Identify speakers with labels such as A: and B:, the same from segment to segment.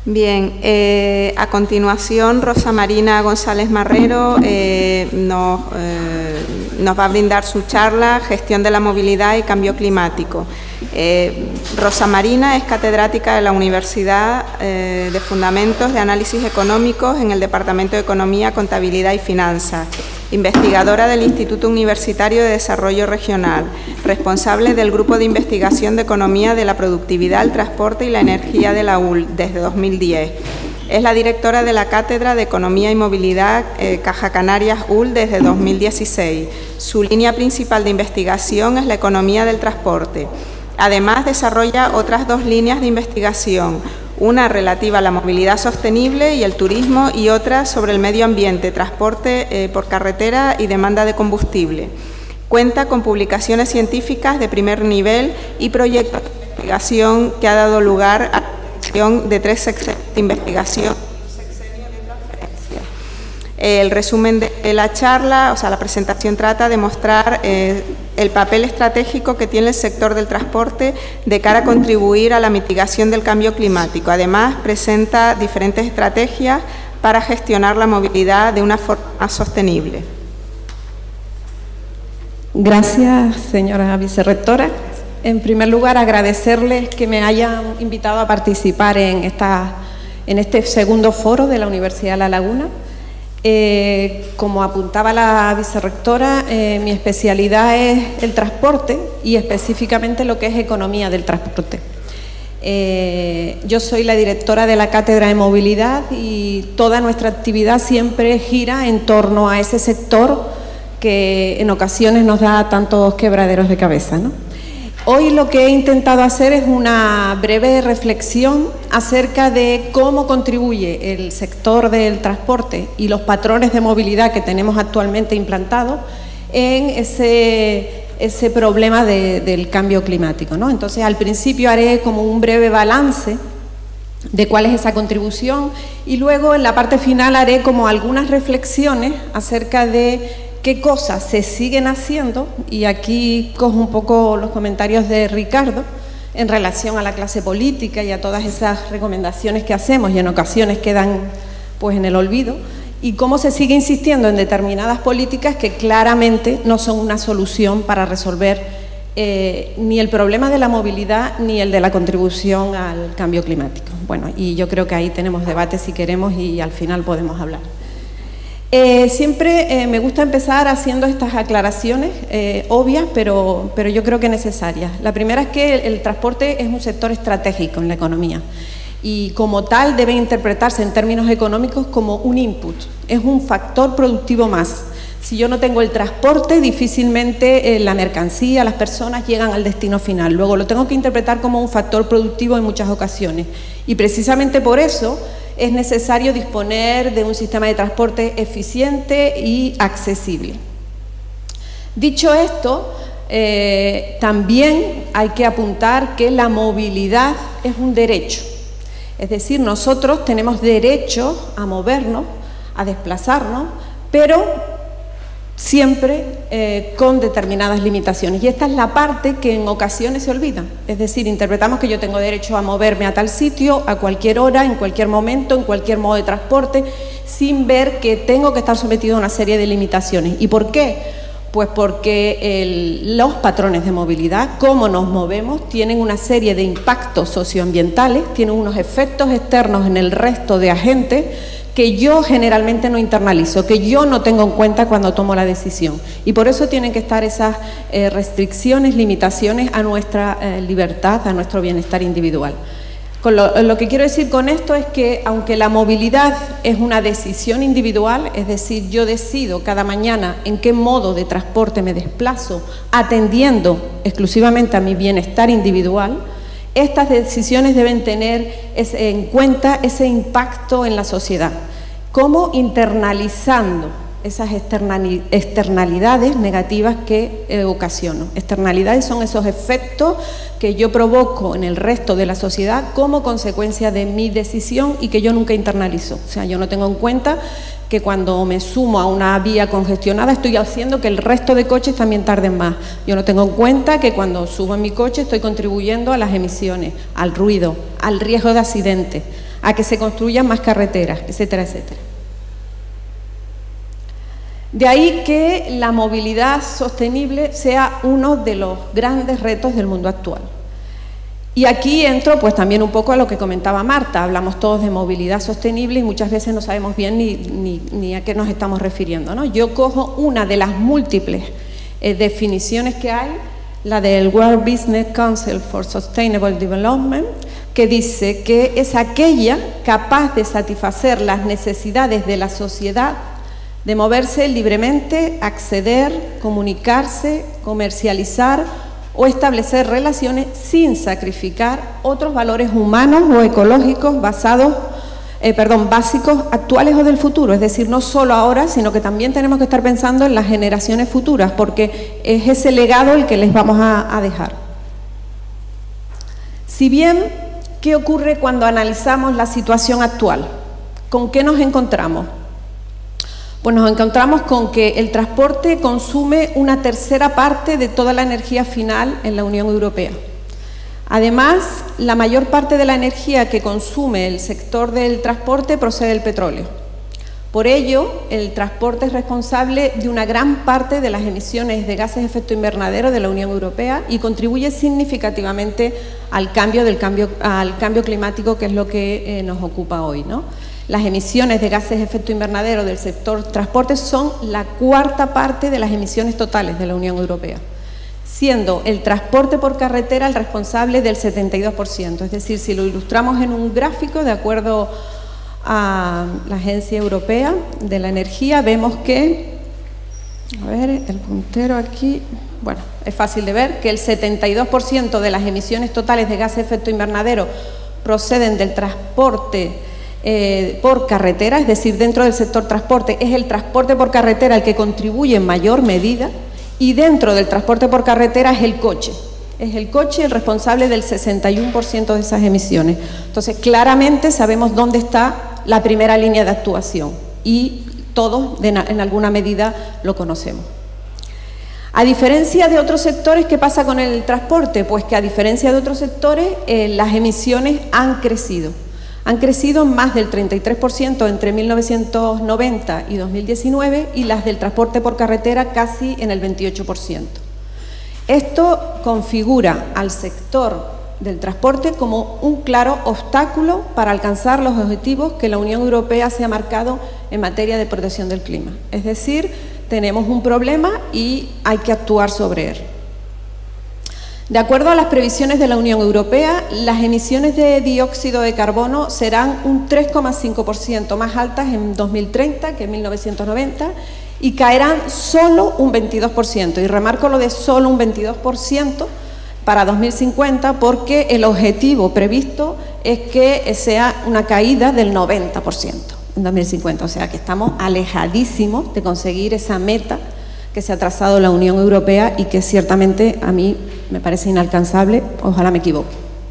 A: Bien, a continuación Rosa Marina González Marrero nos va a brindar su charla Gestión de la movilidad y cambio climático. Rosa Marina es catedrática de la Universidad de Fundamentos de Análisis Económicos en el Departamento de Economía, Contabilidad y Finanzas, investigadora del Instituto Universitario de Desarrollo Regional, responsable del Grupo de Investigación de Economía de la Productividad, el Transporte y la Energía de la UL desde 2010. Es la directora de la Cátedra de Economía y Movilidad Caja Canarias UL desde 2016. Su línea principal de investigación es la economía del transporte. Además, desarrolla otras dos líneas de investigación, una relativa a la movilidad sostenible y el turismo y otra sobre el medio ambiente, transporte por carretera y demanda de combustible. Cuenta con publicaciones científicas de primer nivel y proyectos de investigación que ha dado lugar a la creación de 3 secciones de investigación. El resumen de la charla, o sea, la presentación trata de mostrar el papel estratégico que tiene el sector del transporte de cara a contribuir a la mitigación del cambio climático. Además, presenta diferentes estrategias para gestionar la movilidad de una forma más sostenible.
B: Gracias, señora vicerrectora. En primer lugar, agradecerles que me hayan invitado a participar en este segundo foro de la Universidad de La Laguna. Como apuntaba la vicerrectora, mi especialidad es el transporte y específicamente lo que es economía del transporte. Yo soy la directora de la Cátedra de Movilidad y toda nuestra actividad siempre gira en torno a ese sector que en ocasiones nos da tantos quebraderos de cabeza, ¿no? Hoy lo que he intentado hacer es una breve reflexión acerca de cómo contribuye el sector del transporte y los patrones de movilidad que tenemos actualmente implantados en ese problema del cambio climático, ¿no? Entonces, al principio haré como un breve balance de cuál es esa contribución y luego en la parte final haré como algunas reflexiones acerca de qué cosas se siguen haciendo, y aquí cojo un poco los comentarios de Ricardo en relación a la clase política y a todas esas recomendaciones que hacemos y en ocasiones quedan pues en el olvido, y cómo se sigue insistiendo en determinadas políticas que claramente no son una solución para resolver ni el problema de la movilidad ni el de la contribución al cambio climático. Bueno, y yo creo que ahí tenemos debate si queremos y al final podemos hablar. Siempre me gusta empezar haciendo estas aclaraciones obvias, pero yo creo que necesarias. La primera es que el transporte es un sector estratégico en la economía y como tal debe interpretarse en términos económicos como un input, es un factor productivo más. Si yo no tengo el transporte, difícilmente la mercancía, las personas llegan al destino final. Luego lo tengo que interpretar como un factor productivo en muchas ocasiones y precisamente por eso es necesario disponer de un sistema de transporte eficiente y accesible. Dicho esto, también hay que apuntar que la movilidad es un derecho. Es decir, nosotros tenemos derecho a movernos, a desplazarnos, pero siempre con determinadas limitaciones. Y esta es la parte que en ocasiones se olvida. Es decir, interpretamos que yo tengo derecho a moverme a tal sitio, a cualquier hora, en cualquier momento, en cualquier modo de transporte, sin ver que tengo que estar sometido a una serie de limitaciones. ¿Y por qué? Pues porque los patrones de movilidad, cómo nos movemos, tienen una serie de impactos socioambientales, tienen unos efectos externos en el resto de agentes que yo generalmente no internalizo, que yo no tengo en cuenta cuando tomo la decisión. Y por eso tienen que estar esas restricciones, limitaciones a nuestra libertad, a nuestro bienestar individual. Lo que quiero decir con esto es que aunque la movilidad es una decisión individual, es decir, yo decido cada mañana en qué modo de transporte me desplazo, atendiendo exclusivamente a mi bienestar individual, estas decisiones deben tener en cuenta ese impacto en la sociedad, como internalizando esas externalidades negativas que ocasiono. Externalidades son esos efectos que yo provoco en el resto de la sociedad como consecuencia de mi decisión y que yo nunca internalizo. O sea, yo no tengo en cuenta que cuando me sumo a una vía congestionada estoy haciendo que el resto de coches también tarden más. Yo no tengo en cuenta que cuando subo en mi coche estoy contribuyendo a las emisiones, al ruido, al riesgo de accidentes, a que se construyan más carreteras, etcétera, etcétera. De ahí que la movilidad sostenible sea uno de los grandes retos del mundo actual. Y aquí entro pues también un poco a lo que comentaba Marta. Hablamos todos de movilidad sostenible y muchas veces no sabemos bien ni a qué nos estamos refiriendo, ¿no? Yo cojo una de las múltiples definiciones que hay, la del World Business Council for Sustainable Development, que dice que es aquella capaz de satisfacer las necesidades de la sociedad, de moverse libremente, acceder, comunicarse, comercializar o establecer relaciones sin sacrificar otros valores humanos o ecológicos básicos actuales o del futuro. Es decir, no solo ahora, sino que también tenemos que estar pensando en las generaciones futuras, porque es ese legado el que les vamos a dejar. Si bien, ¿qué ocurre cuando analizamos la situación actual? ¿Con qué nos encontramos? Pues nos encontramos con que el transporte consume una tercera parte de toda la energía final en la Unión Europea. Además, la mayor parte de la energía que consume el sector del transporte procede del petróleo. Por ello, el transporte es responsable de una gran parte de las emisiones de gases de efecto invernadero de la Unión Europea y contribuye significativamente al cambio climático, que es lo que nos ocupa hoy, ¿no? Las emisiones de gases de efecto invernadero del sector transporte son la cuarta parte de las emisiones totales de la Unión Europea, siendo el transporte por carretera el responsable del 72%. Es decir, si lo ilustramos en un gráfico, de acuerdo a la Agencia Europea de la Energía, vemos que, a ver, el puntero aquí, bueno, es fácil de ver, que el 72% de las emisiones totales de gases de efecto invernadero proceden del transporte por carretera, es decir, dentro del sector transporte es el transporte por carretera el que contribuye en mayor medida, y dentro del transporte por carretera es el coche el responsable del 61% de esas emisiones. Entonces, claramente sabemos dónde está la primera línea de actuación y todos en alguna medida lo conocemos. A diferencia de otros sectores, ¿qué pasa con el transporte? Pues que a diferencia de otros sectores, las emisiones han crecido más del 33% entre 1990 y 2019 y las del transporte por carretera casi en el 28%. Esto configura al sector del transporte como un claro obstáculo para alcanzar los objetivos que la Unión Europea se ha marcado en materia de protección del clima. Es decir, tenemos un problema y hay que actuar sobre él. De acuerdo a las previsiones de la Unión Europea, las emisiones de dióxido de carbono serán un 3,5% más altas en 2030 que en 1990 y caerán solo un 22%. Y remarco lo de solo un 22% para 2050 porque el objetivo previsto es que sea una caída del 90% en 2050. O sea que estamos alejadísimos de conseguir esa meta que se ha trazado la Unión Europea y que ciertamente a mí me parece inalcanzable, ojalá me equivoque.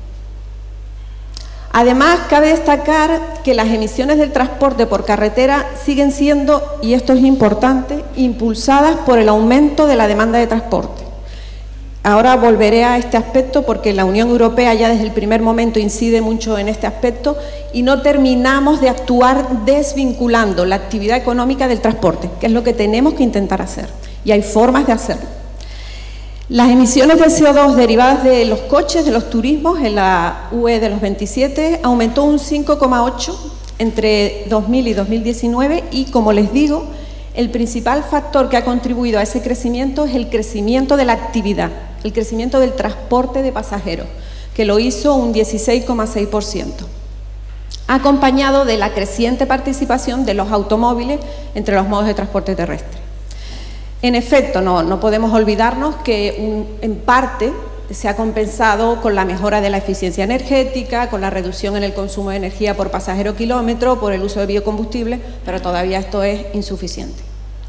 B: Además, cabe destacar que las emisiones del transporte por carretera siguen siendo, y esto es importante, impulsadas por el aumento de la demanda de transporte. Ahora volveré a este aspecto porque la Unión Europea ya desde el primer momento incide mucho en este aspecto y no terminamos de actuar desvinculando la actividad económica del transporte, que es lo que tenemos que intentar hacer. Y hay formas de hacerlo. Las emisiones de CO2 derivadas de los coches, de los turismos, en la UE de los 27, aumentó un 5,8% entre 2000 y 2019 y, como les digo, el principal factor que ha contribuido a ese crecimiento es el crecimiento de la actividad, el crecimiento del transporte de pasajeros, que lo hizo un 16,6%, acompañado de la creciente participación de los automóviles entre los modos de transporte terrestre. En efecto, no podemos olvidarnos que en parte se ha compensado con la mejora de la eficiencia energética, con la reducción en el consumo de energía por pasajero kilómetro, por el uso de biocombustibles, pero todavía esto es insuficiente.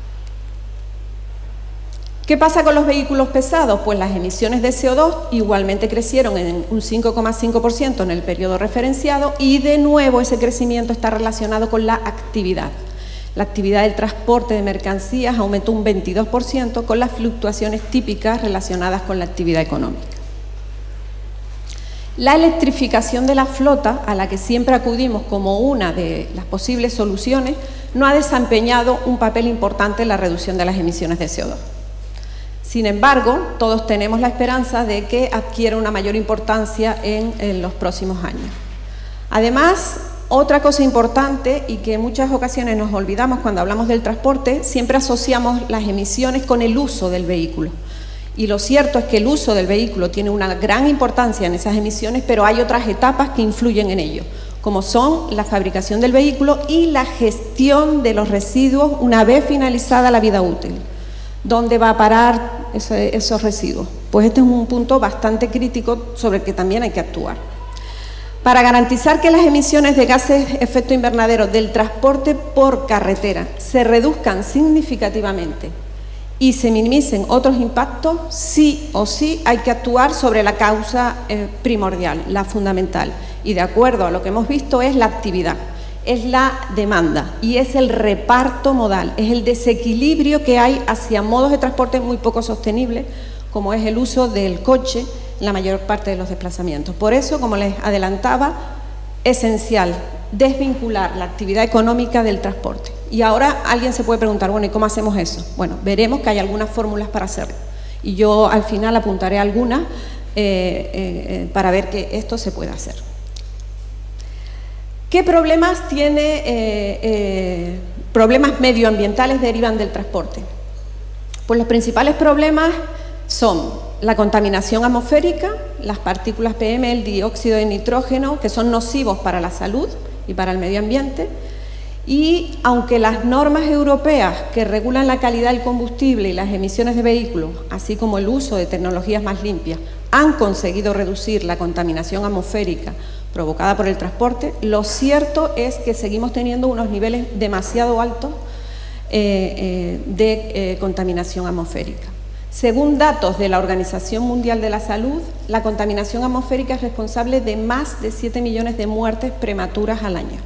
B: ¿Qué pasa con los vehículos pesados? Pues las emisiones de CO2 igualmente crecieron en un 5,5% en el periodo referenciado y de nuevo ese crecimiento está relacionado con la actividad. La actividad del transporte de mercancías aumentó un 22% con las fluctuaciones típicas relacionadas con la actividad económica. La electrificación de la flota, a la que siempre acudimos como una de las posibles soluciones, no ha desempeñado un papel importante en la reducción de las emisiones de CO2. Sin embargo, todos tenemos la esperanza de que adquiera una mayor importancia en los próximos años. Además, otra cosa importante y que en muchas ocasiones nos olvidamos cuando hablamos del transporte, siempre asociamos las emisiones con el uso del vehículo. Y lo cierto es que el uso del vehículo tiene una gran importancia en esas emisiones, pero hay otras etapas que influyen en ello, como son la fabricación del vehículo y la gestión de los residuos una vez finalizada la vida útil. ¿Dónde va a parar esos residuos? Pues este es un punto bastante crítico sobre el que también hay que actuar. Para garantizar que las emisiones de gases de efecto invernadero del transporte por carretera se reduzcan significativamente y se minimicen otros impactos, sí o sí hay que actuar sobre la causa primordial, la fundamental. Y de acuerdo a lo que hemos visto es la actividad, es la demanda y es el reparto modal, es el desequilibrio que hay hacia modos de transporte muy poco sostenibles, como es el uso del coche en la mayor parte de los desplazamientos. Por eso, como les adelantaba, esencial desvincular la actividad económica del transporte. Y ahora alguien se puede preguntar, bueno, ¿y cómo hacemos eso? Bueno, veremos que hay algunas fórmulas para hacerlo. Y yo al final apuntaré algunas para ver que esto se puede hacer. ¿Qué problemas tiene, problemas medioambientales derivan del transporte? Pues los principales problemas son la contaminación atmosférica, las partículas PM, el dióxido de nitrógeno, que son nocivos para la salud y para el medio ambiente. Y aunque las normas europeas que regulan la calidad del combustible y las emisiones de vehículos, así como el uso de tecnologías más limpias, han conseguido reducir la contaminación atmosférica provocada por el transporte, lo cierto es que seguimos teniendo unos niveles demasiado altos de contaminación atmosférica. Según datos de la Organización Mundial de la Salud, la contaminación atmosférica es responsable de más de 7 millones de muertes prematuras al año.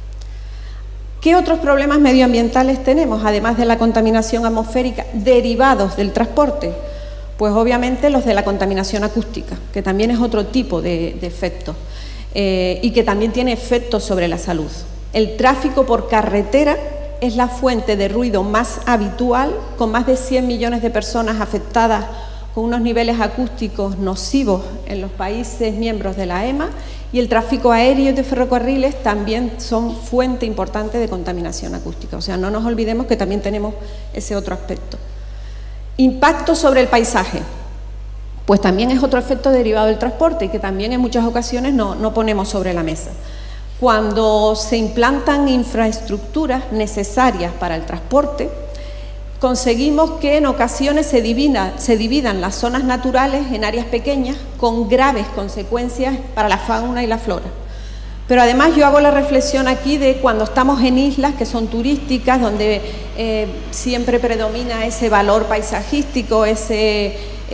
B: ¿Qué otros problemas medioambientales tenemos, además de la contaminación atmosférica derivados del transporte? Pues obviamente los de la contaminación acústica, que también es otro tipo de efecto y que también tiene efectos sobre la salud. El tráfico por carretera es la fuente de ruido más habitual, con más de 100 millones de personas afectadas con unos niveles acústicos nocivos en los países miembros de la EMA, y el tráfico aéreo y de ferrocarriles también son fuente importante de contaminación acústica. O sea, no nos olvidemos que también tenemos ese otro aspecto. Impacto sobre el paisaje. Pues también es otro efecto derivado del transporte y que también en muchas ocasiones no ponemos sobre la mesa. Cuando se implantan infraestructuras necesarias para el transporte, conseguimos que en ocasiones se dividan las zonas naturales en áreas pequeñas con graves consecuencias para la fauna y la flora. Pero además yo hago la reflexión aquí de cuando estamos en islas que son turísticas, donde siempre predomina ese valor paisajístico, ese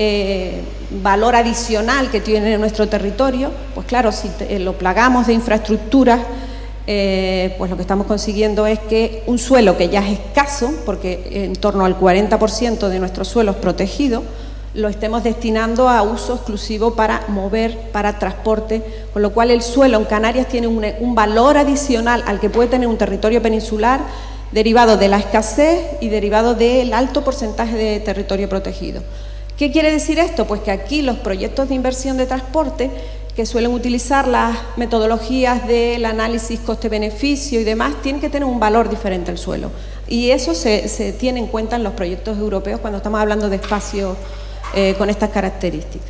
B: valor adicional que tiene nuestro territorio. Pues claro, si lo plagamos de infraestructuras, pues lo que estamos consiguiendo es que un suelo que ya es escaso, porque en torno al 40% de nuestros suelos protegidos, lo estemos destinando a uso exclusivo para mover, para transporte, con lo cual el suelo en Canarias tiene un valor adicional al que puede tener un territorio peninsular, derivado de la escasez y derivado del alto porcentaje de territorio protegido. ¿Qué quiere decir esto? Pues que aquí los proyectos de inversión de transporte, que suelen utilizar las metodologías del análisis coste-beneficio y demás, tienen que tener un valor diferente al suelo. Y eso se tiene en cuenta en los proyectos europeos cuando estamos hablando de espacios con estas características.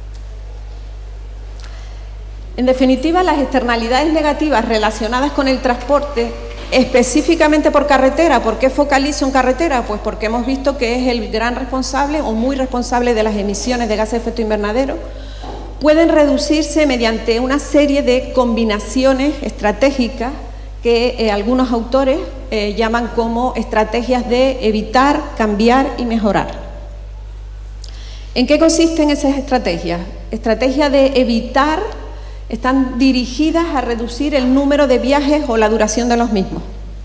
B: En definitiva, las externalidades negativas relacionadas con el transporte, específicamente por carretera. ¿Por qué focalizo en carretera? Pues porque hemos visto que es el gran responsable o muy responsable de las emisiones de gases de efecto invernadero. Pueden reducirse mediante una serie de combinaciones estratégicas que algunos autores llaman como estrategias de evitar, cambiar y mejorar. ¿En qué consisten esas estrategias? Estrategias de evitar están dirigidas a reducir el número de viajes o la duración de los mismos.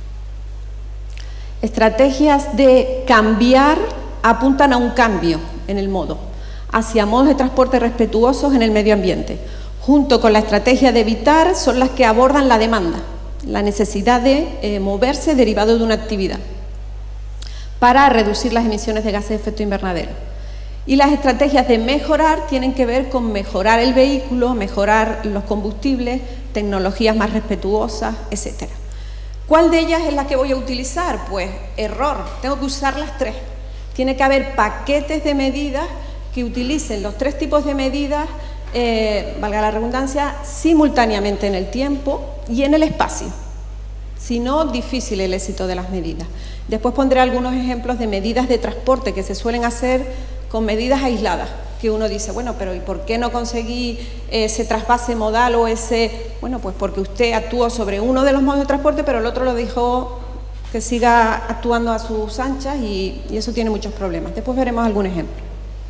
B: Estrategias de cambiar apuntan a un cambio en el modo, hacia modos de transporte respetuosos en el medio ambiente, junto con la estrategia de evitar, son las que abordan la demanda, la necesidad de moverse derivado de una actividad para reducir las emisiones de gases de efecto invernadero. Y las estrategias de mejorar tienen que ver con mejorar el vehículo, mejorar los combustibles, tecnologías más respetuosas, etc. ¿Cuál de ellas es la que voy a utilizar? Pues error, tengo que usar las tres. Tiene que haber paquetes de medidas que utilicen los tres tipos de medidas, valga la redundancia, simultáneamente en el tiempo y en el espacio. Si no, difícil el éxito de las medidas. Después pondré algunos ejemplos de medidas de transporte que se suelen hacer con medidas aisladas, que uno dice, bueno, pero ¿y por qué no conseguí ese trasvase modal o ese...? Bueno, pues porque usted actuó sobre uno de los modos de transporte, pero el otro lo dejó que siga actuando a sus anchas y eso tiene muchos problemas. Después veremos algún ejemplo.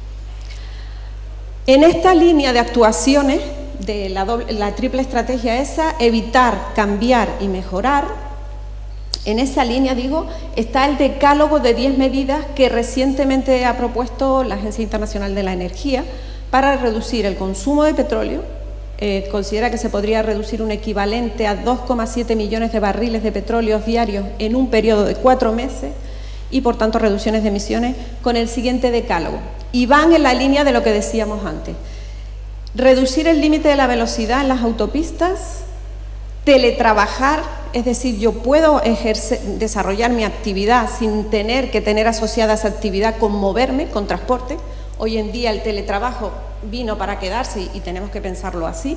B: En esta línea de actuaciones de la triple estrategia esa, evitar, cambiar y mejorar, en esa línea, digo, está el decálogo de 10 medidas que recientemente ha propuesto la Agencia Internacional de la Energía para reducir el consumo de petróleo. Considera que se podría reducir un equivalente a 2,7 millones de barriles de petróleo diarios en un periodo de 4 meses y, por tanto, reducciones de emisiones con el siguiente decálogo. Y van en la línea de lo que decíamos antes. Reducir el límite de la velocidad en las autopistas, teletrabajar, es decir, yo puedo desarrollar mi actividad sin tener que tener asociada esa actividad con moverme, con transporte. Hoy en día el teletrabajo vino para quedarse y tenemos que pensarlo así.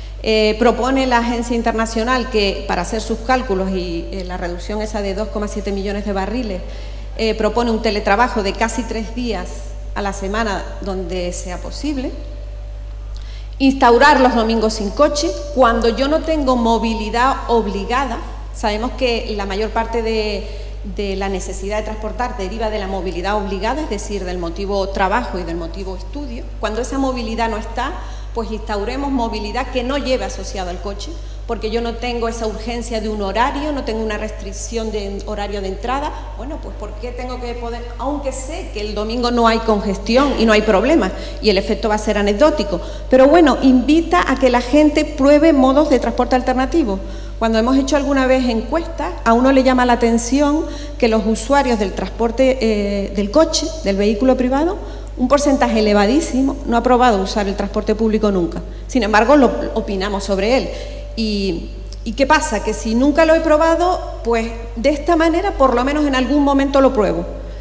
B: Propone la Agencia Internacional que para hacer sus cálculos y la reducción esa de 2,7 millones de barriles, propone un teletrabajo de casi 3 días a la semana donde sea posible. Instaurar los domingos sin coche, cuando yo no tengo movilidad obligada. Sabemos que la mayor parte de la necesidad de transportar deriva de la movilidad obligada, es decir, del motivo trabajo y del motivo estudio. Cuando esa movilidad no está, pues instauremos movilidad que no lleve asociado al coche, porque yo no tengo esa urgencia de un horario, no tengo una restricción de horario de entrada. Bueno, pues ¿por qué tengo que poder? Aunque sé que el domingo no hay congestión y no hay problema y el efecto va a ser anecdótico, pero bueno, invita a que la gente pruebe modos de transporte alternativos. Cuando hemos hecho alguna vez encuestas, a uno le llama la atención que los usuarios del transporte del coche, del vehículo privado, un porcentaje elevadísimo no ha probado usar el transporte público nunca. Sin embargo, lo opinamos sobre él. ¿Y qué pasa? Que si nunca lo he probado, pues de esta manera por lo menos en algún momento lo pruebo.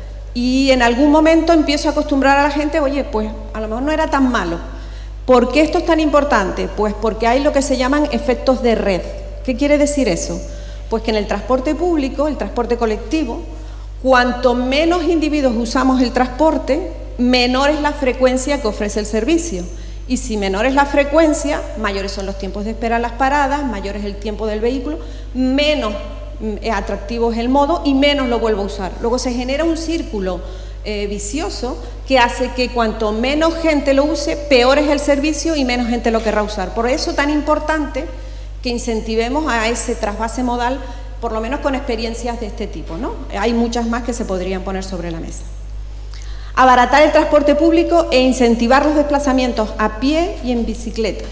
B: Y en algún momento empiezo a acostumbrar a la gente, oye, pues a lo mejor no era tan malo. ¿Por qué esto es tan importante? Pues porque hay lo que se llaman efectos de red. ¿Qué quiere decir eso? Pues que en el transporte público, el transporte colectivo, cuanto menos individuos usamos el transporte, menor es la frecuencia que ofrece el servicio. Y si menor es la frecuencia, mayores son los tiempos de espera en las paradas, mayor es el tiempo del vehículo, menos atractivo es el modo y menos lo vuelvo a usar. Luego se genera un círculo vicioso que hace que cuanto menos gente lo use, peor es el servicio y menos gente lo querrá usar. Por eso es tan importante que incentivemos a ese trasvase modal, por lo menos con experiencias de este tipo, ¿no? Hay muchas más que se podrían poner sobre la mesa. Abaratar el transporte público e incentivar los desplazamientos a pie y en bicicleta.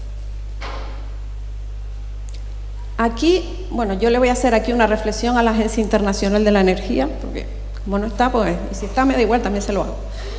B: Aquí, bueno, yo le voy a hacer aquí una reflexión a la Agencia Internacional de la Energía, porque como no está, pues, y si está me da igual, también se lo hago.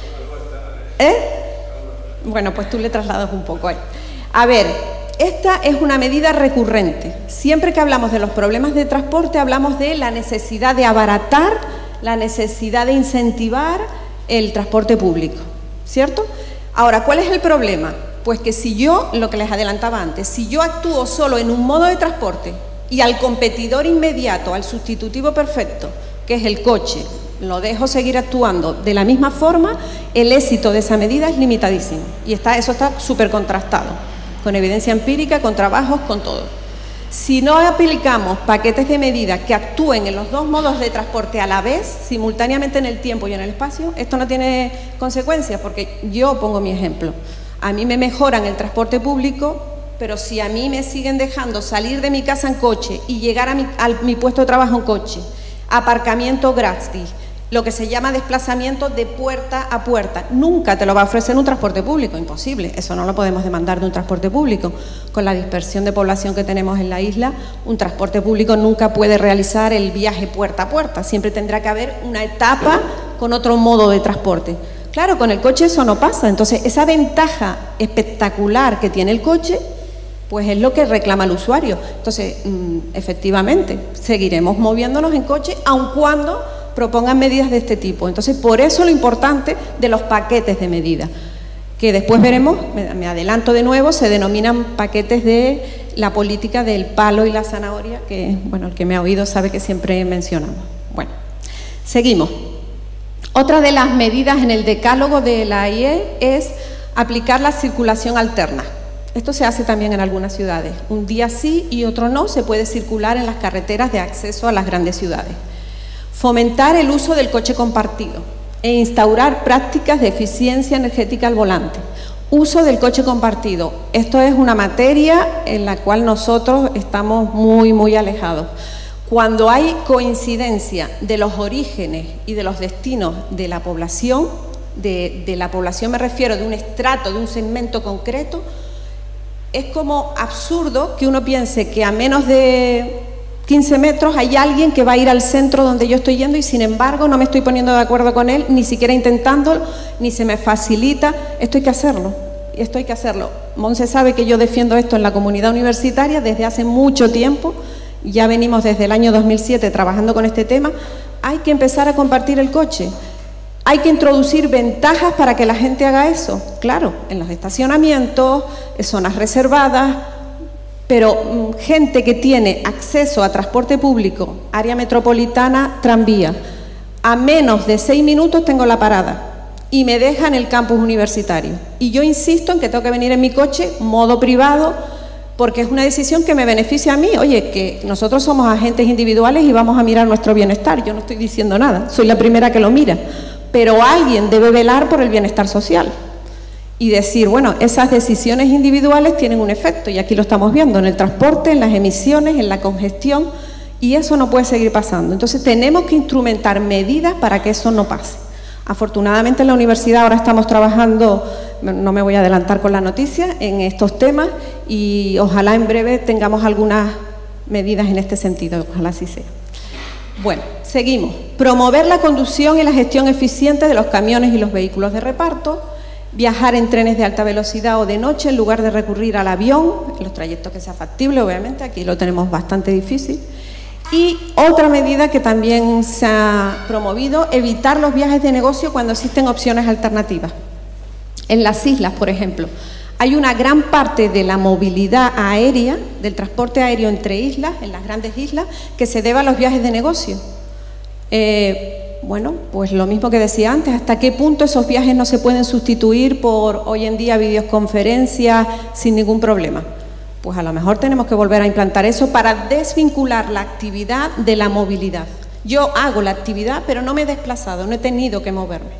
B: Bueno, pues tú le trasladas un poco ahí. A ver, esta es una medida recurrente. Siempre que hablamos de los problemas de transporte, hablamos de la necesidad de abaratar, la necesidad de incentivar el transporte público, ¿cierto? Ahora, ¿cuál es el problema? Pues que si yo, lo que les adelantaba antes, si yo actúo solo en un modo de transporte y al competidor inmediato, al sustitutivo perfecto, que es el coche, lo dejo seguir actuando de la misma forma, el éxito de esa medida es limitadísimo. Y eso está súper contrastado, con evidencia empírica, con trabajos, con todo. Si no aplicamos paquetes de medidas que actúen en los dos modos de transporte a la vez, simultáneamente en el tiempo y en el espacio, esto no tiene consecuencias, porque yo pongo mi ejemplo. A mí me mejoran el transporte público, pero si a mí me siguen dejando salir de mi casa en coche y llegar a mi puesto de trabajo en coche, aparcamiento gratis, lo que se llama desplazamiento de puerta a puerta. Nunca te lo va a ofrecer un transporte público, imposible, eso no lo podemos demandar de un transporte público. Con la dispersión de población que tenemos en la isla, un transporte público nunca puede realizar el viaje puerta a puerta, siempre tendrá que haber una etapa con otro modo de transporte. Claro, con el coche eso no pasa, entonces esa ventaja espectacular que tiene el coche, pues es lo que reclama el usuario. Entonces, efectivamente, seguiremos moviéndonos en coche, aun cuando propongan medidas de este tipo. Entonces, por eso lo importante de los paquetes de medidas, que después veremos, me adelanto de nuevo, se denominan paquetes de la política del palo y la zanahoria, que, bueno, el que me ha oído sabe que siempre mencionamos. Bueno, seguimos. Otra de las medidas en el decálogo de la AIE es aplicar la circulación alterna. Esto se hace también en algunas ciudades. Un día sí y otro no se puede circular en las carreteras de acceso a las grandes ciudades. Fomentar el uso del coche compartido e instaurar prácticas de eficiencia energética al volante. Uso del coche compartido. Esto es una materia en la cual nosotros estamos muy alejados. Cuando hay coincidencia de los orígenes y de los destinos de la población, de la población me refiero de un estrato, de un segmento concreto, es como absurdo que uno piense que a menos de 15 metros hay alguien que va a ir al centro donde yo estoy yendo y sin embargo no me estoy poniendo de acuerdo con él, ni siquiera intentándolo, ni se me facilita. Esto hay que hacerlo, esto hay que hacerlo. Monse sabe que yo defiendo esto en la comunidad universitaria desde hace mucho tiempo, ya venimos desde el año 2007 trabajando con este tema. Hay que empezar a compartir el coche, hay que introducir ventajas para que la gente haga eso, claro, en los estacionamientos, en zonas reservadas. Pero gente que tiene acceso a transporte público, área metropolitana, tranvía, a menos de 6 minutos tengo la parada y me deja en el campus universitario. Y yo insisto en que tengo que venir en mi coche, modo privado, porque es una decisión que me beneficia a mí. Oye, que nosotros somos agentes individuales y vamos a mirar nuestro bienestar. Yo no estoy diciendo nada, soy la primera que lo mira. Pero alguien debe velar por el bienestar social. Y decir, bueno, esas decisiones individuales tienen un efecto, y aquí lo estamos viendo, en el transporte, en las emisiones, en la congestión, y eso no puede seguir pasando. Entonces tenemos que instrumentar medidas para que eso no pase. Afortunadamente en la universidad ahora estamos trabajando, no me voy a adelantar con la noticia, en estos temas, y ojalá en breve tengamos algunas medidas en este sentido, ojalá así sea. Bueno, seguimos. Promover la conducción y la gestión eficiente de los camiones y los vehículos de reparto. Viajar en trenes de alta velocidad o de noche en lugar de recurrir al avión, en los trayectos que sea factible, obviamente, aquí lo tenemos bastante difícil. Y otra medida que también se ha promovido, evitar los viajes de negocio cuando existen opciones alternativas. En las islas, por ejemplo, hay una gran parte de la movilidad aérea, del transporte aéreo entre islas, en las grandes islas, que se debe a los viajes de negocio. Bueno, pues lo mismo que decía antes, ¿hasta qué punto esos viajes no se pueden sustituir por hoy en día videoconferencias sin ningún problema? Pues a lo mejor tenemos que volver a implantar eso para desvincular la actividad de la movilidad. Yo hago la actividad, pero no me he desplazado, no he tenido que moverme.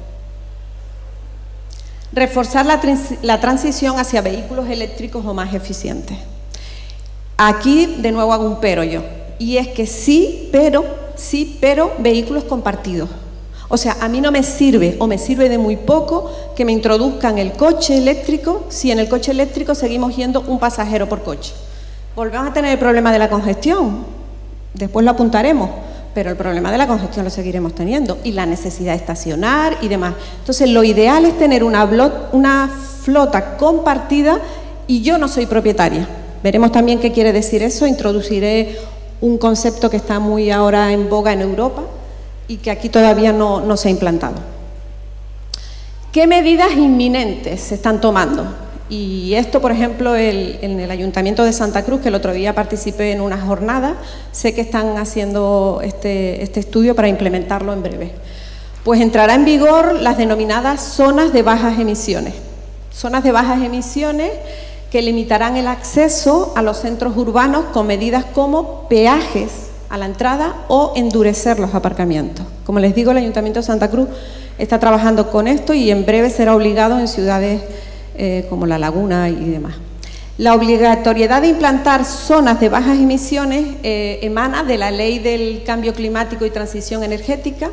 B: Reforzar la transición hacia vehículos eléctricos o más eficientes. Aquí de nuevo hago un pero yo, y es que sí, pero vehículos compartidos. O sea, a mí no me sirve o me sirve de muy poco que me introduzcan el coche eléctrico si en el coche eléctrico seguimos yendo un pasajero por coche. Volvemos a tener el problema de la congestión, después lo apuntaremos, pero el problema de la congestión lo seguiremos teniendo y la necesidad de estacionar y demás. Entonces, lo ideal es tener una flota compartida y yo no soy propietaria. Veremos también qué quiere decir eso, introduciré un concepto que está muy ahora en boga en Europa y que aquí todavía no se ha implantado. ¿Qué medidas inminentes se están tomando? Y esto, por ejemplo, en el Ayuntamiento de Santa Cruz, que el otro día participé en una jornada, sé que están haciendo este estudio para implementarlo en breve. Pues entrará en vigor las denominadas zonas de bajas emisiones. Zonas de bajas emisiones que limitarán el acceso a los centros urbanos con medidas como peajes a la entrada o endurecer los aparcamientos. Como les digo, el Ayuntamiento de Santa Cruz está trabajando con esto y en breve será obligado en ciudades como La Laguna y demás. La obligatoriedad de implantar zonas de bajas emisiones emana de la Ley del Cambio Climático y Transición Energética,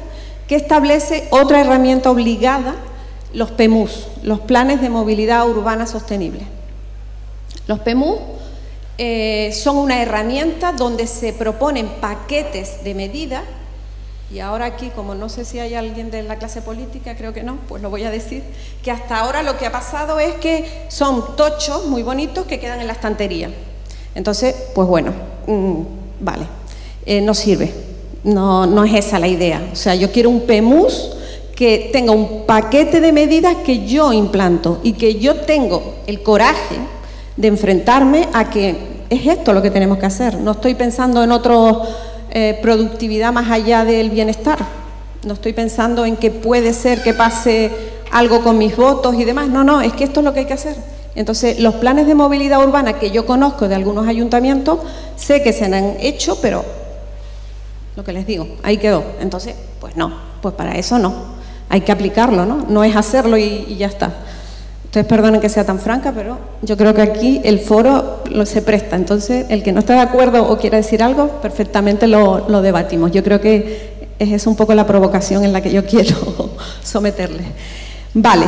B: que establece otra herramienta obligada, los PEMUS, los Planes de Movilidad Urbana Sostenible. Los PEMUS son una herramienta donde se proponen paquetes de medidas, y ahora aquí, como no sé si hay alguien de la clase política, creo que no, pues lo voy a decir, que hasta ahora lo que ha pasado es que son tochos muy bonitos que quedan en la estantería. Entonces, pues bueno, vale, no sirve, no es esa la idea. O sea, yo quiero un PEMUS que tenga un paquete de medidas que yo implanto y que yo tengo el coraje de enfrentarme a que es esto lo que tenemos que hacer. No estoy pensando en otra productividad más allá del bienestar. No estoy pensando en que puede ser que pase algo con mis votos y demás. No, es que esto es lo que hay que hacer. Entonces, los planes de movilidad urbana que yo conozco de algunos ayuntamientos, sé que se han hecho, pero lo que les digo, ahí quedó. Entonces, pues no, pues para eso no. Hay que aplicarlo, ¿no? No es hacerlo y ya está. Ustedes perdonen que sea tan franca, pero yo creo que aquí el foro se presta. Entonces, el que no esté de acuerdo o quiera decir algo, perfectamente lo debatimos. Yo creo que es un poco la provocación en la que yo quiero someterles. Vale.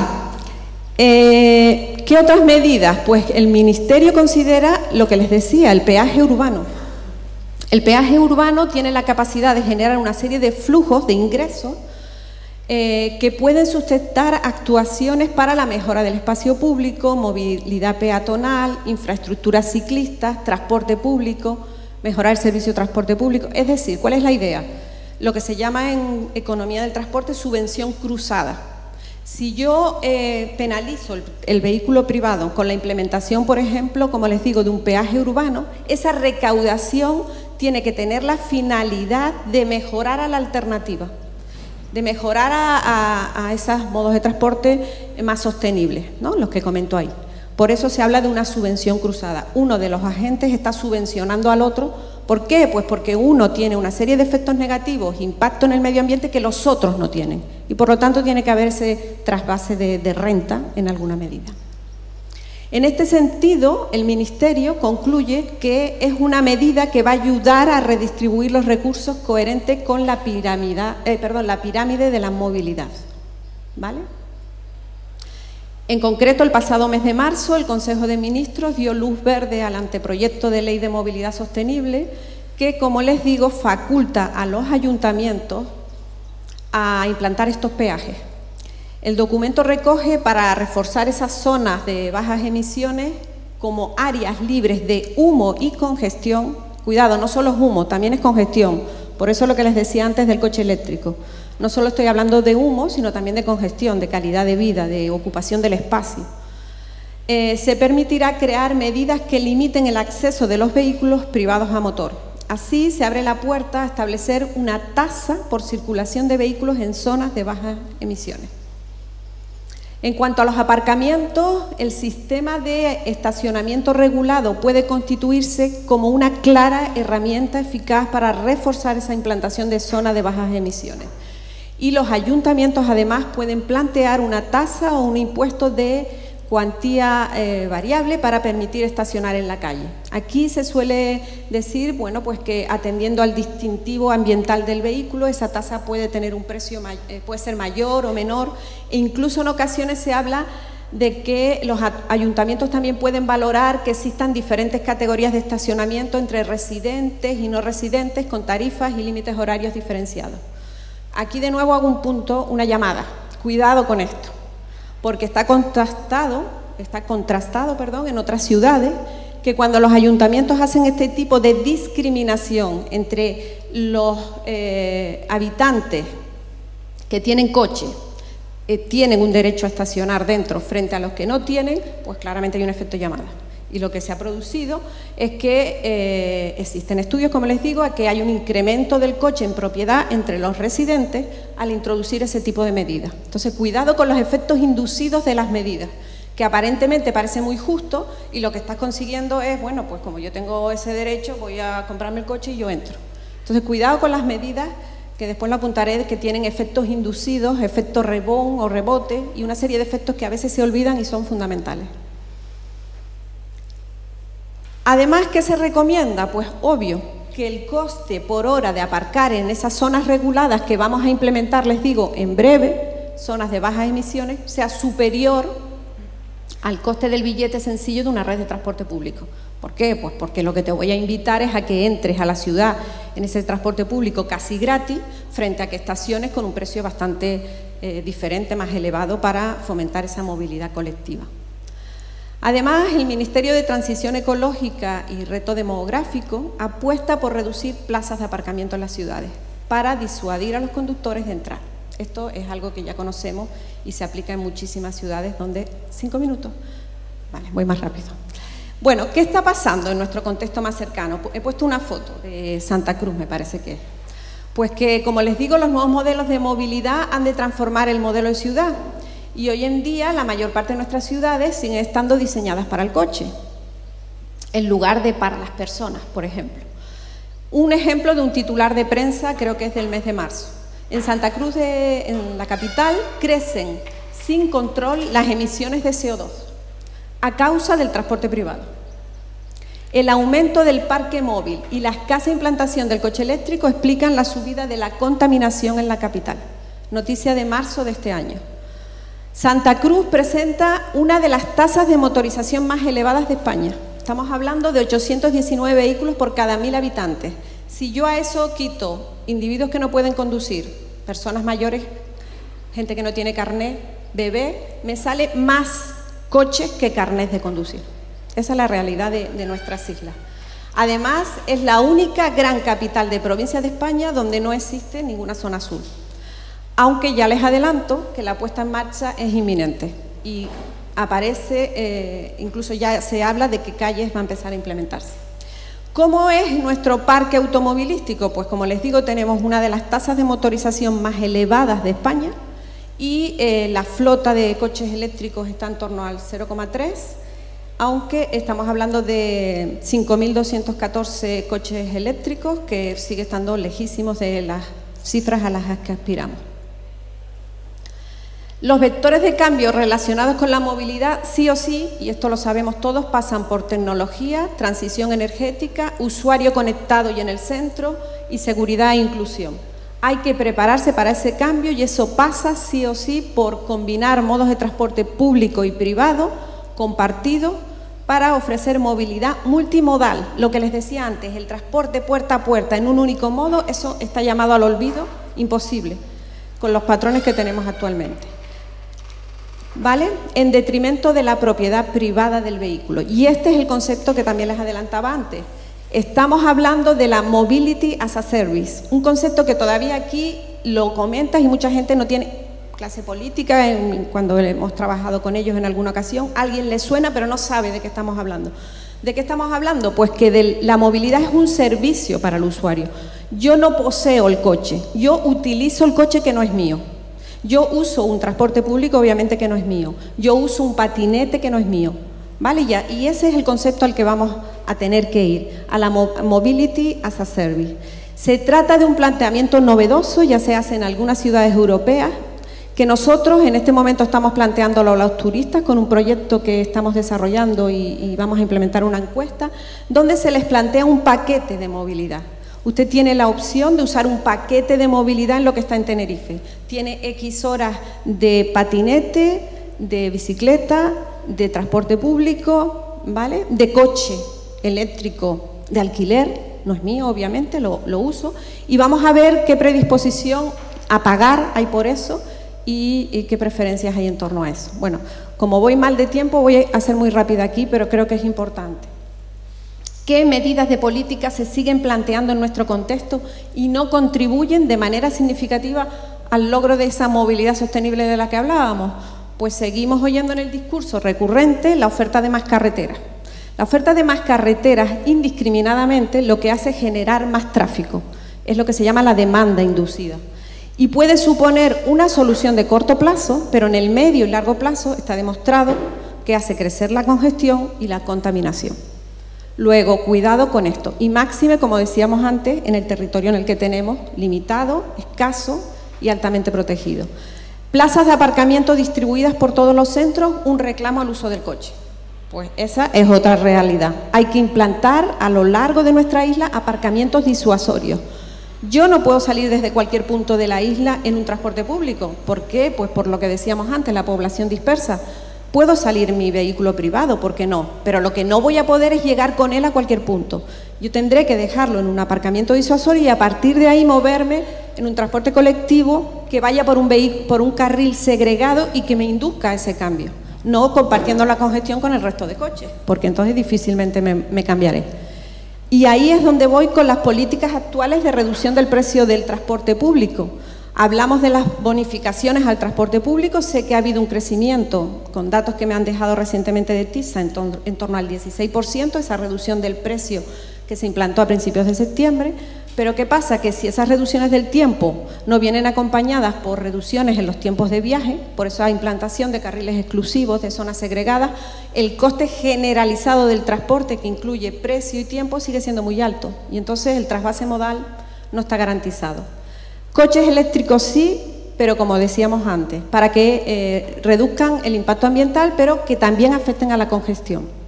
B: ¿Qué otras medidas? Pues el Ministerio considera lo que les decía, el peaje urbano. El peaje urbano tiene la capacidad de generar una serie de flujos de ingresos que pueden sustentar actuaciones para la mejora del espacio público, movilidad peatonal, infraestructuras ciclistas, transporte público, mejorar el servicio de transporte público. Es decir, ¿cuál es la idea? Lo que se llama en economía del transporte subvención cruzada. Si yo penalizo el vehículo privado con la implementación, por ejemplo, como les digo, de un peaje urbano, esa recaudación tiene que tener la finalidad de mejorar a la alternativa, de mejorar a esos modos de transporte más sostenibles, ¿no? Los que comento ahí. Por eso se habla de una subvención cruzada. Uno de los agentes está subvencionando al otro. ¿Por qué? Pues porque uno tiene una serie de efectos negativos, impacto en el medio ambiente que los otros no tienen. Y por lo tanto tiene que haberse trasvase de renta en alguna medida. En este sentido, el Ministerio concluye que es una medida que va a ayudar a redistribuir los recursos coherente con la pirámide de la movilidad. ¿Vale? En concreto, el pasado mes de marzo, el Consejo de Ministros dio luz verde al anteproyecto de Ley de Movilidad Sostenible que, como les digo, faculta a los ayuntamientos a implantar estos peajes. El documento recoge para reforzar esas zonas de bajas emisiones como áreas libres de humo y congestión. Cuidado, no solo es humo, también es congestión. Por eso lo que les decía antes del coche eléctrico. No solo estoy hablando de humo, sino también de congestión, de calidad de vida, de ocupación del espacio. Se permitirá crear medidas que limiten el acceso de los vehículos privados a motor. Así se abre la puerta a establecer una tasa por circulación de vehículos en zonas de bajas emisiones. En cuanto a los aparcamientos, el sistema de estacionamiento regulado puede constituirse como una clara herramienta eficaz para reforzar esa implantación de zonas de bajas emisiones. Y los ayuntamientos además pueden plantear una tasa o un impuesto de cuantía variable para permitir estacionar en la calle. Aquí se suele decir, bueno, pues que atendiendo al distintivo ambiental del vehículo, esa tasa puede tener un precio, puede ser mayor o menor, e incluso en ocasiones se habla de que los ayuntamientos también pueden valorar que existan diferentes categorías de estacionamiento entre residentes y no residentes con tarifas y límites horarios diferenciados. Aquí de nuevo hago un punto, una llamada. Cuidado con esto, porque está contrastado en otras ciudades que cuando los ayuntamientos hacen este tipo de discriminación entre los habitantes que tienen coche, tienen un derecho a estacionar dentro frente a los que no tienen, pues claramente hay un efecto llamada. Y lo que se ha producido es que existen estudios, como les digo, a que hay un incremento del coche en propiedad entre los residentes al introducir ese tipo de medidas. Entonces, cuidado con los efectos inducidos de las medidas, que aparentemente parece muy justo y lo que estás consiguiendo es, bueno, pues como yo tengo ese derecho, voy a comprarme el coche y yo entro. Entonces, cuidado con las medidas, que después lo apuntaré, que tienen efectos inducidos, efecto rebón o rebote y una serie de efectos que a veces se olvidan y son fundamentales. Además, ¿qué se recomienda? Pues obvio, que el coste por hora de aparcar en esas zonas reguladas que vamos a implementar, les digo, en breve, zonas de bajas emisiones, sea superior al coste del billete sencillo de una red de transporte público. ¿Por qué? Pues porque lo que te voy a invitar es a que entres a la ciudad en ese transporte público casi gratis, frente a que estaciones con un precio bastante diferente, más elevado, para fomentar esa movilidad colectiva. Además, el Ministerio de Transición Ecológica y Reto Demográfico apuesta por reducir plazas de aparcamiento en las ciudades para disuadir a los conductores de entrar. Esto es algo que ya conocemos y se aplica en muchísimas ciudades donde... 5 minutos. Vale, voy más rápido. Bueno, ¿qué está pasando en nuestro contexto más cercano? He puesto una foto de Santa Cruz, me parece que es. Pues que, como les digo, los nuevos modelos de movilidad han de transformar el modelo de ciudad. Y hoy en día la mayor parte de nuestras ciudades siguen estando diseñadas para el coche, en lugar de para las personas, por ejemplo. Un ejemplo de un titular de prensa, creo que es del mes de marzo. En Santa Cruz, en la capital, crecen sin control las emisiones de CO2 a causa del transporte privado. El aumento del parque móvil y la escasa implantación del coche eléctrico explican la subida de la contaminación en la capital. Noticia de marzo de este año. Santa Cruz presenta una de las tasas de motorización más elevadas de España. Estamos hablando de 819 vehículos por cada 1000 habitantes. Si yo a eso quito individuos que no pueden conducir, personas mayores, gente que no tiene carnet, bebé, me sale más coches que carnets de conducir. Esa es la realidad de nuestras islas. Además, es la única gran capital de provincia de España donde no existe ninguna zona azul. Aunque ya les adelanto que la puesta en marcha es inminente y aparece, incluso ya se habla de que calles va a empezar a implementarse. ¿Cómo es nuestro parque automovilístico? Pues como les digo, tenemos una de las tasas de motorización más elevadas de España y la flota de coches eléctricos está en torno al 0,3, aunque estamos hablando de 5.214 coches eléctricos, que sigue estando lejísimos de las cifras a las que aspiramos. Los vectores de cambio relacionados con la movilidad, sí o sí, y esto lo sabemos todos, pasan por tecnología, transición energética, usuario conectado y en el centro, y seguridad e inclusión. Hay que prepararse para ese cambio y eso pasa sí o sí por combinar modos de transporte público y privado, compartido, para ofrecer movilidad multimodal. Lo que les decía antes, el transporte puerta a puerta en un único modo, eso está llamado al olvido, imposible, con los patrones que tenemos actualmente. ¿Vale? En detrimento de la propiedad privada del vehículo. Y este es el concepto que también les adelantaba antes. Estamos hablando de la Mobility as a Service, un concepto que todavía aquí lo comentas y mucha gente no tiene clase política, cuando hemos trabajado con ellos en alguna ocasión, a alguien le suena pero no sabe de qué estamos hablando. ¿De qué estamos hablando? Pues que la movilidad es un servicio para el usuario. Yo no poseo el coche, yo utilizo el coche que no es mío. Yo uso un transporte público, obviamente, que no es mío. Yo uso un patinete que no es mío. ¿Vale? Y ese es el concepto al que vamos a tener que ir, a la Mobility as a Service. Se trata de un planteamiento novedoso, ya se hace en algunas ciudades europeas, que nosotros en este momento estamos planteándolo a los turistas con un proyecto que estamos desarrollando y vamos a implementar una encuesta, donde se les plantea un paquete de movilidad. Usted tiene la opción de usar un paquete de movilidad en lo que está en Tenerife. Tiene X horas de patinete, de bicicleta, de transporte público, ¿vale? De coche eléctrico de alquiler, no es mío, obviamente, lo uso. Y vamos a ver qué predisposición a pagar hay por eso y qué preferencias hay en torno a eso. Bueno, como voy mal de tiempo, voy a ser muy rápida aquí, pero creo que es importante. ¿Qué medidas de política se siguen planteando en nuestro contexto y no contribuyen de manera significativa al logro de esa movilidad sostenible de la que hablábamos? Pues seguimos oyendo en el discurso recurrente la oferta de más carreteras. La oferta de más carreteras indiscriminadamente lo que hace es generar más tráfico. Es lo que se llama la demanda inducida. Y puede suponer una solución de corto plazo, pero en el medio y largo plazo está demostrado que hace crecer la congestión y la contaminación. Luego, cuidado con esto, y máxime, como decíamos antes, en el territorio en el que tenemos, limitado, escaso y altamente protegido. Plazas de aparcamiento distribuidas por todos los centros, un reclamo al uso del coche. Pues esa es otra realidad. Hay que implantar a lo largo de nuestra isla aparcamientos disuasorios. Yo no puedo salir desde cualquier punto de la isla en un transporte público. ¿Por qué? Pues por lo que decíamos antes, la población dispersa. Puedo salir en mi vehículo privado, ¿por qué no? Pero lo que no voy a poder es llegar con él a cualquier punto. Yo tendré que dejarlo en un aparcamiento disuasorio y a partir de ahí moverme en un transporte colectivo que vaya por un carril segregado y que me induzca a ese cambio. No compartiendo la congestión con el resto de coches, porque entonces difícilmente me cambiaré. Y ahí es donde voy con las políticas actuales de reducción del precio del transporte público. Hablamos de las bonificaciones al transporte público, sé que ha habido un crecimiento, con datos que me han dejado recientemente de TISA, en torno al 16%, esa reducción del precio que se implantó a principios de septiembre. Pero ¿qué pasa? Que si esas reducciones del tiempo no vienen acompañadas por reducciones en los tiempos de viaje, por esa implantación de carriles exclusivos, de zonas segregadas, el coste generalizado del transporte, que incluye precio y tiempo, sigue siendo muy alto. Y entonces el trasvase modal no está garantizado. Coches eléctricos sí, pero como decíamos antes, para que reduzcan el impacto ambiental, pero que también afecten a la congestión.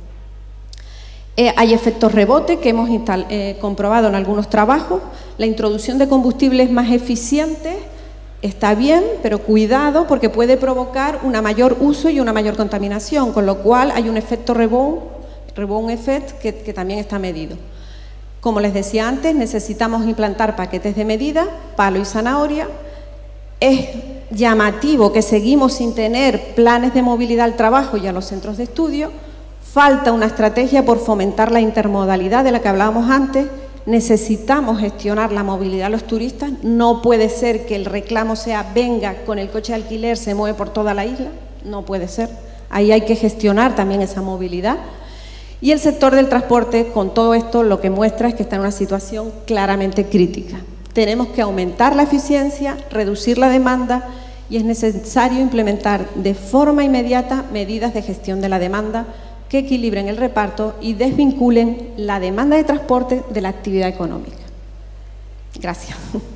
B: Hay efectos rebote que hemos comprobado en algunos trabajos. La introducción de combustibles más eficientes está bien, pero cuidado porque puede provocar un mayor uso y una mayor contaminación, con lo cual hay un efecto rebound effect que también está medido. Como les decía antes, necesitamos implantar paquetes de medida, palo y zanahoria. Es llamativo que seguimos sin tener planes de movilidad al trabajo y a los centros de estudio. Falta una estrategia por fomentar la intermodalidad de la que hablábamos antes. Necesitamos gestionar la movilidad de los turistas. No puede ser que el reclamo sea venga con el coche de alquiler, se mueve por toda la isla. No puede ser. Ahí hay que gestionar también esa movilidad. Y el sector del transporte, con todo esto, lo que muestra es que está en una situación claramente crítica. Tenemos que aumentar la eficiencia, reducir la demanda y es necesario implementar de forma inmediata medidas de gestión de la demanda que equilibren el reparto y desvinculen la demanda de transporte de la actividad económica. Gracias.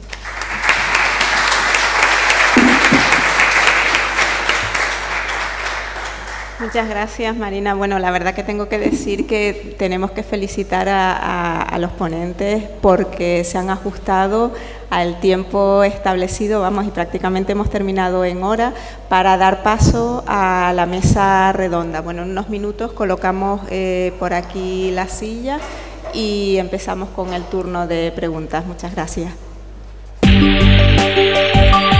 A: Muchas gracias, Marina. Bueno, la verdad que tengo que decir que tenemos que felicitar a los ponentes porque se han ajustado al tiempo establecido, vamos, y prácticamente hemos terminado en hora para dar paso a la mesa redonda. Bueno, en unos minutos colocamos por aquí la silla y empezamos con el turno de preguntas. Muchas gracias.